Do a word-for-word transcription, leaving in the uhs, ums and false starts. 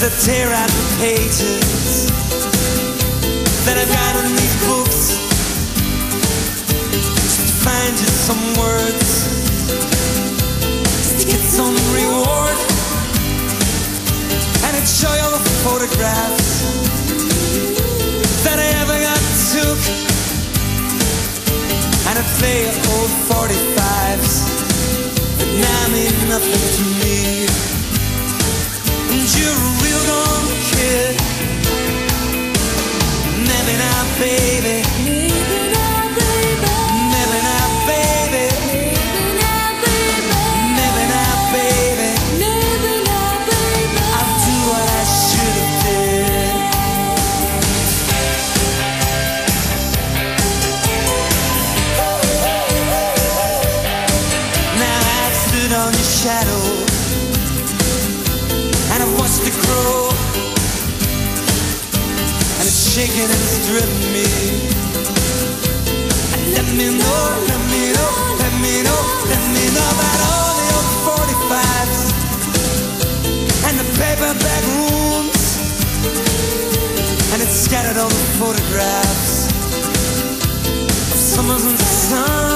as I tear out the pages that I've got in these books, just to find just some words, just to get some reward, and I'd show you all the photographs that I ever got took, and I'd play old forty-fives that now mean nothing to me. And you're a real gone kid. Maybe now, baby. Maybe now, baby. Maybe now, baby. Maybe now, baby. Maybe now, baby. I'll do what I should have did. Now I've stood on your shadow, and I've watched it grow, and it's shaking and it's driven me. And let me know, let me know, let me know, let me know about all the old forty-fives and the paperback rooms, and it's scattered all the photographs of summers and sun.